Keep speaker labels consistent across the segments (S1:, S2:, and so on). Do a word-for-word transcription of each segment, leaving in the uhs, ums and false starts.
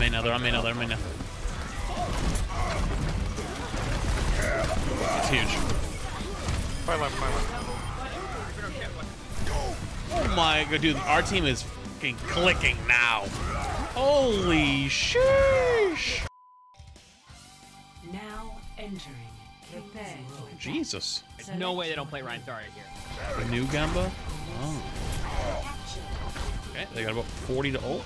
S1: main now. They're on main now. They're on main now. It's huge.
S2: Fire left, fire left.
S1: Oh my god, dude. Our team is fucking clicking now. Holy sheesh.
S3: Now entering. Prepare.
S1: Oh, Jesus.
S4: There's no way they don't play Reinhardt here.
S1: The new Gamba? Oh. Okay, they got about forty to ult.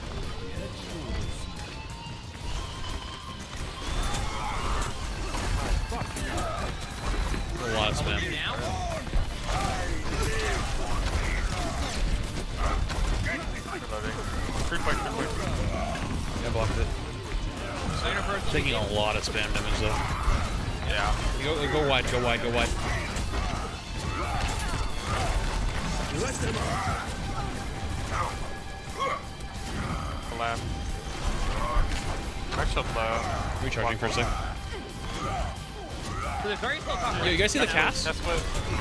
S1: A lot of spam.
S2: Free fight, free fight.
S1: I blocked it. Taking a lot of spam damage though.
S2: Yeah.
S1: Go, go wide, go wide, go wide.
S2: Left. Max up low.
S1: Recharging for a sec.
S4: So there's very slow talk.
S1: Yo, you guys see the cast?
S2: That's what.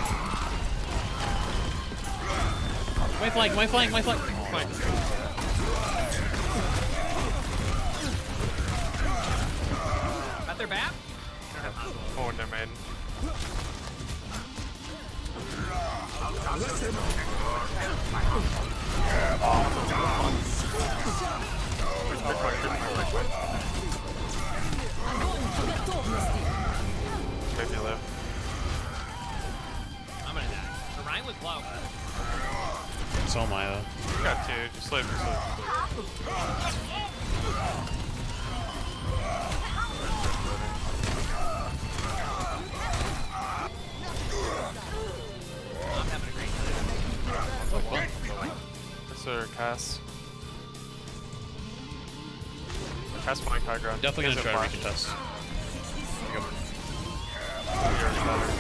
S1: My flank, my flank, my flank.
S2: Flank.
S4: At their back?
S2: Oh, and they're main. Maybe live.
S4: I'm gonna die. The Ryan was low.
S1: So am I though.
S2: You got two. Just live, just live.
S4: I'm having a great time.
S2: That's our cast. Cast flank high ground.
S1: Definitely gonna
S2: Is it
S1: try to
S2: flash?
S1: recontest.
S2: You already got her.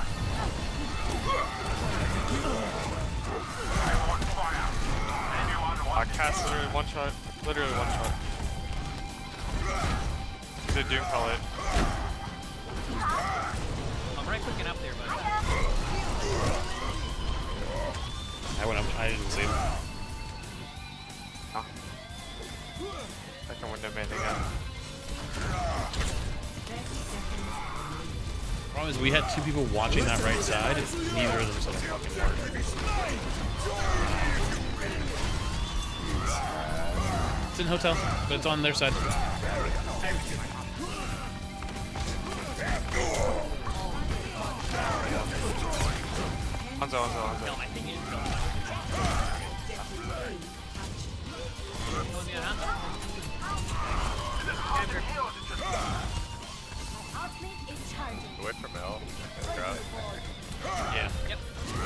S2: Uh, cast literally one shot. Literally one shot. He's a Doom pellet.
S4: I'm right clicking up there, but
S1: I went up, I didn't see him.
S2: Huh. I can win the main again.
S1: Problem is we had two people watching that right side, and neither of them saw the fucking word. It's in hotel, but it's on their side.
S2: Hanzo, Hanzo, Hanzo.
S4: no, I think you just killed me. Killing me at hand.
S2: Away from L.
S1: Yeah.
S4: Yep.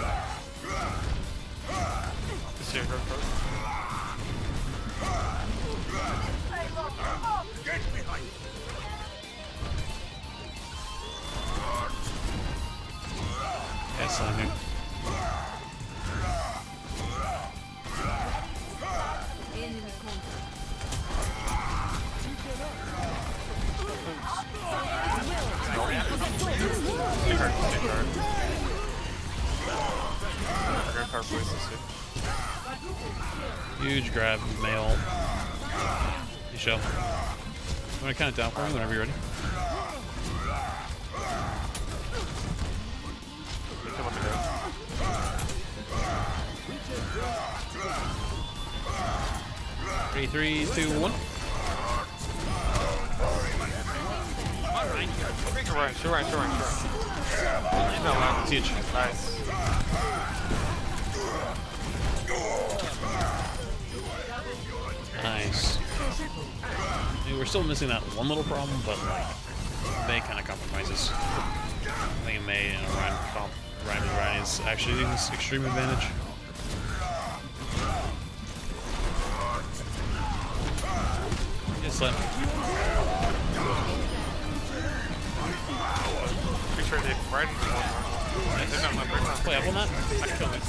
S2: Just here, first.
S1: Yes, I'm here.
S2: Take card, take card. We're gonna card places too.
S1: Huge grab, mail. You show. You want to count it down for me whenever you're ready?
S2: We can look at it.
S1: Three, three, two, one.
S4: Alright.
S2: Sure, right, sure, right, sure, right, sure. No, no.
S1: It's huge.
S2: Nice.
S1: Nice. Dude, we're still missing that one little problem, but like, May kind of compromises. I think May and Ryan comp Ryan and Ryan is actually in this extreme advantage. Just let
S2: Pretty sure they right in one more. They're not left, they're not.
S1: play up on that.
S2: I can kill it.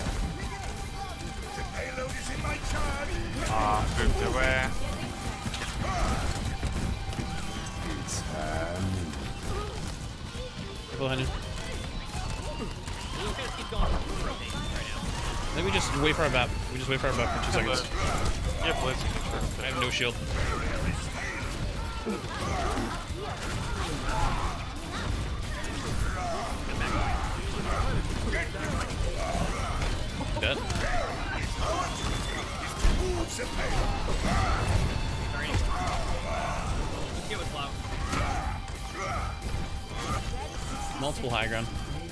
S2: Ah, moved away.
S1: Careful behind you.
S4: You guys keep going for rotating right now.
S1: I think we just wait for our bat. We just wait for our bat for two seconds.
S2: Yeah, Blitz, you can
S1: I have no shield. Dead. Multiple high ground.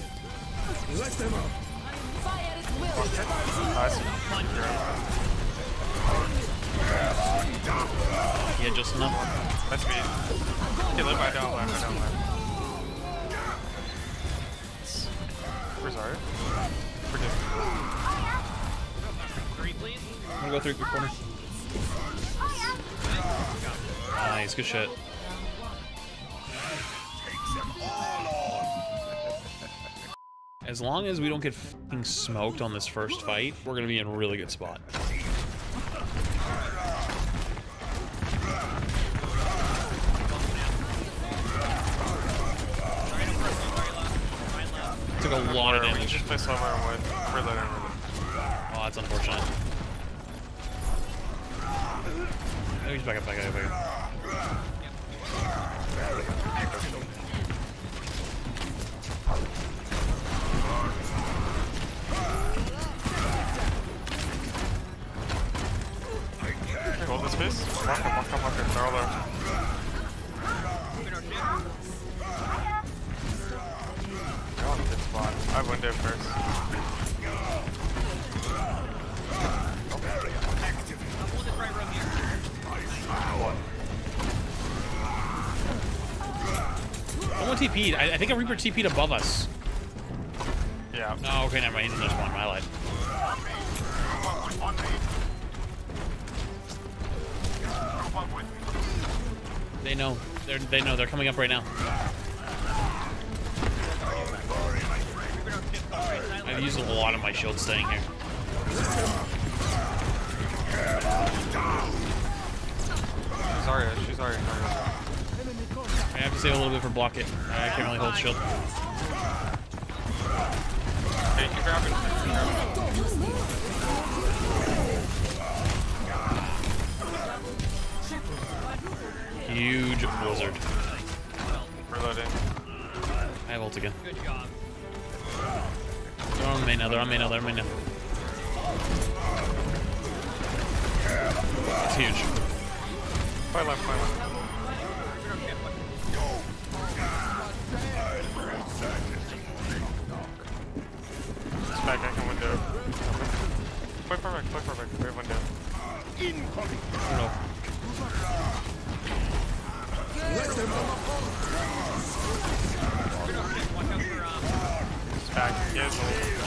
S2: Nice.
S1: Yeah, just enough.
S2: That's me. Okay, live by down left, down left. Where's Arya? Forgive me.
S4: Three, please.
S1: I'm gonna go through the corner. Nice, good shit. As long as we don't get fucking smoked on this first fight, we're gonna be in a really good spot. Took a lot of
S2: We
S1: damage.
S2: just play slower and win. We're letting her.
S1: Oh, that's unfortunate. Oh, he's back up, back up, back up.
S2: Okay, hold this space. Walk up, walk up, walk up. They're all there. They're all in a good spot. I have window first.
S1: Someone T P'd. I, I think a Reaper T P'd above us.
S2: Yeah.
S1: Oh, okay, never mind. He's in their spawn. I lied. They know. They're, they know. They're coming up right now. I've used a lot of my shield staying here.
S2: She's Arya. She's Arya.
S1: I have to save a little bit for block it. I can't really hold shield.
S2: Hey, you can grab it. You can grab it.
S1: Huge blizzard.
S2: Reloading.
S1: I have ult again.
S4: Good job.
S1: They're on main now. They're on main now. They're on main now. It's huge.
S2: Fight left, fight left. Back, I can window. Play perfect, play perfect. We have window.
S1: Incoming. No.
S2: He's back. He has ult.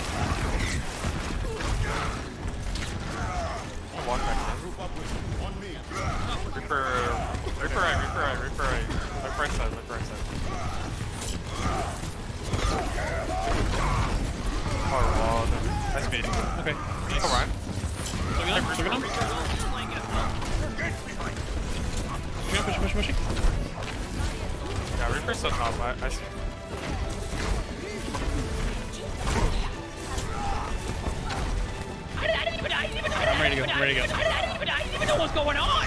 S2: I'll walk back there. Reaper, Reaper right, Reaper right, Reaper right. Look right side, look right side. Oh, wall. Nice beat.
S1: Okay.
S2: Nice. All right.
S1: Look at him. Look at him. Push, push, push, push.
S2: Yeah, Reaper's so top. I, I see.
S1: I'm ready to go. I'm ready to go.
S4: I didn't even know what's going on.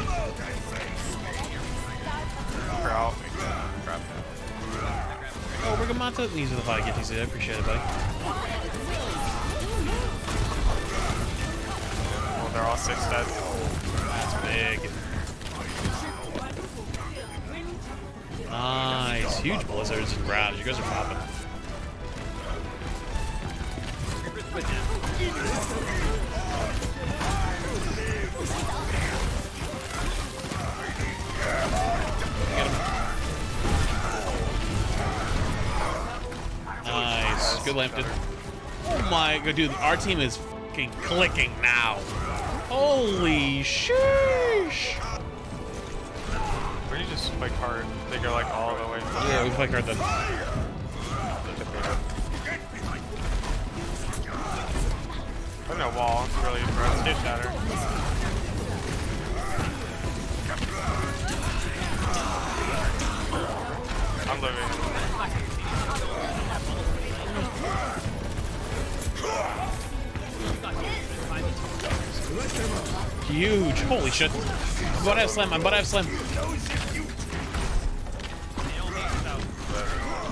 S2: Reaper out. Grab that.
S1: Oh, we're going to these are the five gifties. I appreciate it, buddy.
S2: Oh, they're all six dead.
S1: That's big. Nice. Huge blizzards and grabs. You guys are popping. Get him. Nice. Good lifted. Oh my god, dude. Our team is fucking clicking now. Holy sheesh.
S2: Where do you just play card? They go like all the way.
S1: Yeah, we play card then.
S2: Oh no, wall. It's really gross. Get shatter. I'm living.
S1: Huge. Holy shit. I'm about to have slam. I'm about to have slam.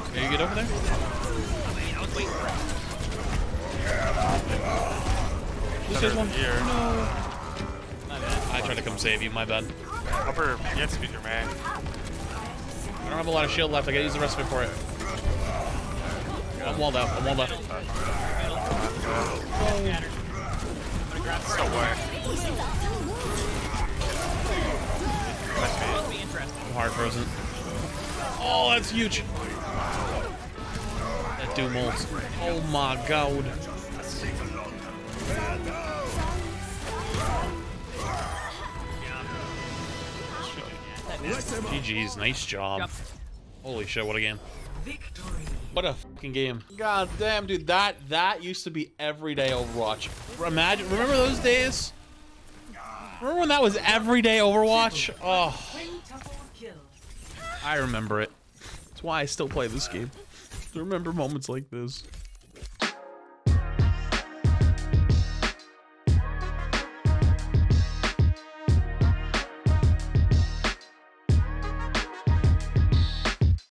S1: Can you get over there?
S4: I was waiting for it.
S1: This is one.
S2: Here.
S1: No.
S4: My bad.
S1: I tried to come save you. My bad.
S2: Upper, you have to beat your man.
S1: I don't have a lot of shield left. I gotta use the rest of it for it. I'm walled out. I'm walled out.
S4: Scattered. I'm gonna grab
S2: No way.
S4: That'll be interesting.
S1: I'm hard frozen. Oh, that's huge. That dude molds. Oh my god. G G's, nice job.
S4: Yep.
S1: Holy shit, what a game.
S3: Victory.
S1: What a fucking game. God damn, dude, that that used to be everyday Overwatch. Imagine, remember those days? Remember when that was everyday Overwatch? Oh,
S3: Quintuple kill.
S1: I remember it. That's why I still play this game. To remember moments like this.